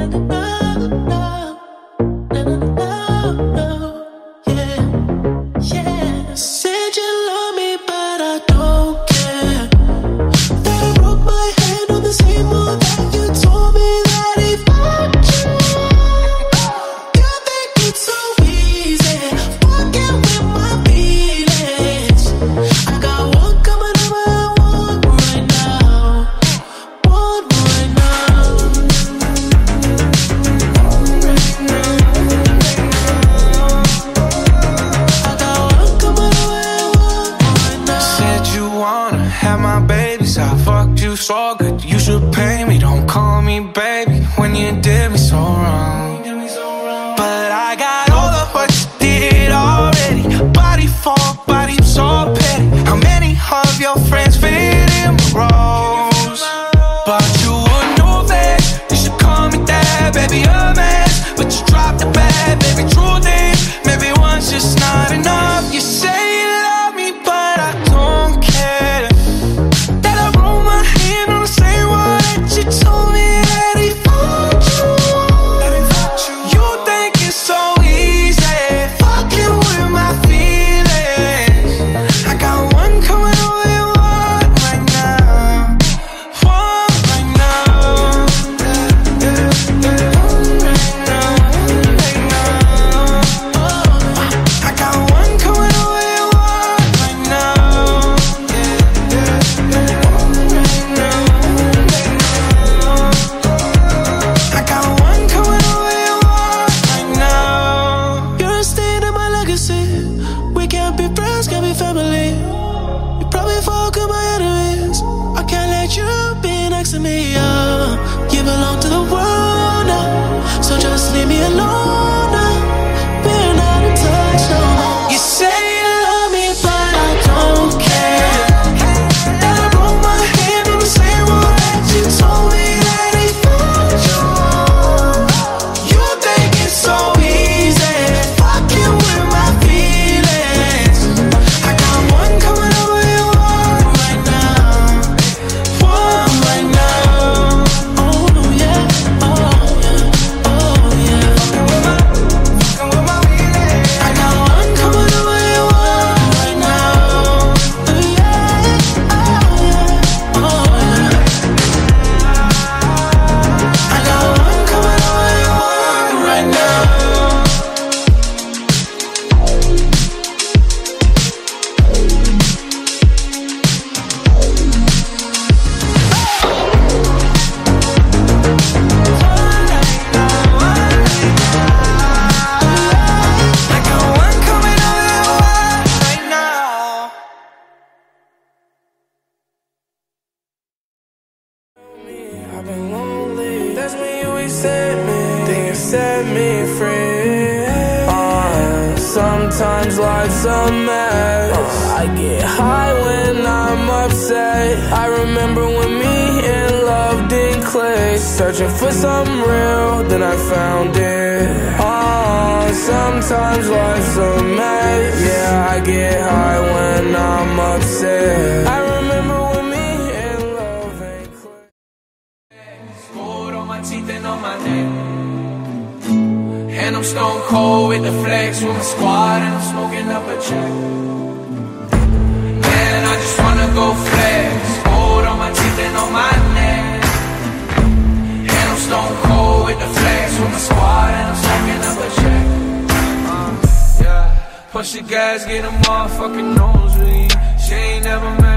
So good, you should pay me. Don't call me baby when you did me so wrong. But I got all of what you did already. Body for body, so petty. How many of your friends fit in my roles? But you would know that you should call me that, baby, Hermés. But you dropped the bag, baby, truth is maybe one's just not enough. You say you love me, but I don't care. That I roll my hand on the same one that you told me that he fucked you. You think it's so easy, fucking with my feelings. I got one coming away, one right now. One right now. I got one coming away, one right now. I got one coming away, one right now. You're a stain in my legacy. We can't be friends, can't be family. You probably fuck with my enemies. I can't let you be next to me, You belong to the world now, so just leave me alone now. We're not in touch no more. You say you love me, but I don't care. That I broke my hand on the same one that you told me that he fucked you. You think it's so easy, fucking with my feelings. I got one coming away, one right now. One right now. Oh yeah, oh yeah, oh yeah. Fucking with my feelings. I got one coming away, one right now. Yeah, oh yeah, oh yeah. I got one coming away, one right now. I got one coming away, one right now. I've been lonely. That's when you accept me. Then you set me free. Sometimes life's a mess. I get high when I'm upset. I remember when me and love didn't click. Searching for something real, then I found it. Sometimes life's a mess. Yeah, I get high when I'm upset. I remember when me and love ain't clicked. Gold on my teeth and on my neck. And I'm stone cold with the flex with my squad, and I'm smoking up a check. Man, I just wanna go flex. Gold on my teeth and on my neck. And I'm stone cold with the flex with my squad, and I'm smoking up a check. Yeah, push the gas, get a motherfucking nosebleed. She ain't never met